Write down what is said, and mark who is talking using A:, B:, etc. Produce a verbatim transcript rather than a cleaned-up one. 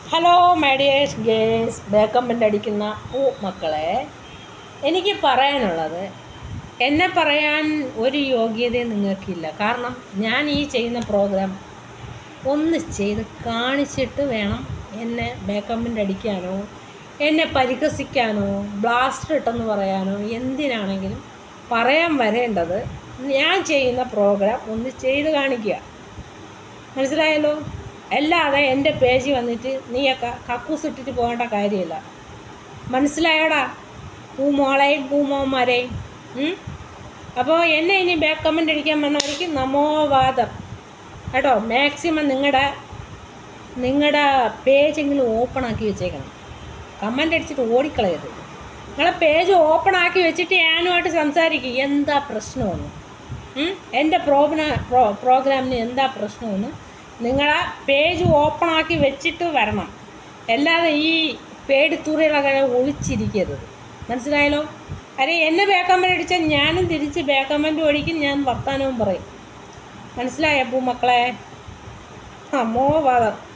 A: Hello my dears girls, ബേക്കമ്പിൻ്റെ അടിക്കുന്ന പൂ മക്കളെ, എനിക്ക് പറയാനുള്ളത്, എന്നെ പറയാൻ ഒരു യോഗ്യതയും നിങ്ങൾക്കില്ല. കാരണം ഞാൻ ഈ ചെയ്യുന്ന പ്രോഗ്രാം ഒന്ന് ചെയ്ത് കാണിച്ചിട്ട് വേണം എന്നെ ബേക്കമ്പിൻ്റെ അടിക്കാനോ എന്നെ പരിഹസിക്കാനോ ബ്ലാസ്റ്റർ ഇട്ടെന്ന് പറയാനോ എന്തിനാണെങ്കിലും പറയാൻ വരേണ്ടത്. ഞാൻ ചെയ്യുന്ന പ്രോഗ്രാം ഒന്ന് ചെയ്ത് കാണിക്കുക, മനസ്സിലായല്ലോ? അല്ലാതെ എൻ്റെ പേജ് വന്നിട്ട് നീയൊക്കെ കക്കൂസ് ഇട്ടിട്ട് പോകേണ്ട കാര്യമില്ല. മനസ്സിലായോടാ പൂമോളെയും പൂമോന്മാരെയും? അപ്പോൾ എന്നെ ഇനി ബാക്ക് കമൻ്റ് അടിക്കാൻ വന്നവർക്ക് നമോവാദം കേട്ടോ. മാക്സിമം നിങ്ങളുടെ നിങ്ങളുടെ പേജെങ്കിലും ഓപ്പൺ ആക്കി വെച്ചേക്കണം. കമൻ്റ് അടിച്ചിട്ട് ഓടിക്കളയരുത്. നിങ്ങളെ പേജ് ഓപ്പൺ ആക്കി വെച്ചിട്ട് ഞാനുമായിട്ട് സംസാരിക്കുക, എന്താ പ്രശ്നമെന്ന്, എൻ്റെ പ്രോഗ്രാം പ്രോ പ്രോഗ്രാമിന് എന്താ പ്രശ്നമെന്ന് നിങ്ങളെ പേജ് ഓപ്പൺ ആക്കി വെച്ചിട്ട് വരണം. അല്ലാതെ ഈ പേടിത്തൂറികളൊക്കെ ഒളിച്ചിരിക്കരുത്, മനസ്സിലായല്ലോ? അരെ എന്നെ ബാക്ക് കമൻ്റ് അടിച്ചാൽ ഞാനും തിരിച്ച് ബാക്ക് കമൻ്റ് ഓടിക്കും, ഞാൻ വർത്താനവും പറയും. മനസ്സിലായ പൂമക്കളെ? അമ്മോ വാദം.